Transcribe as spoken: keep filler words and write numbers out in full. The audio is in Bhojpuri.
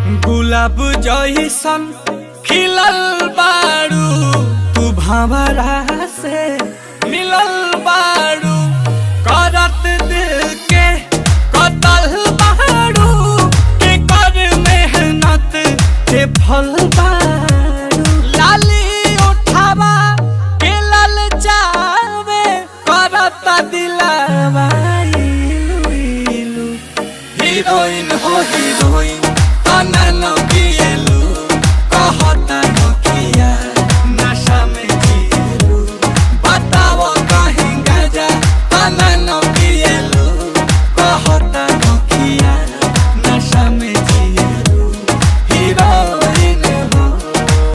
गुलाब जइसन खिलल बारू तू भंवरा से मिलल बारू करत दिल के कतल बारू के कर मेहनत के फल बारू लाली उठावा के लल जावे करत दिलवा इलू इलू हीरोइन हो हीरोइन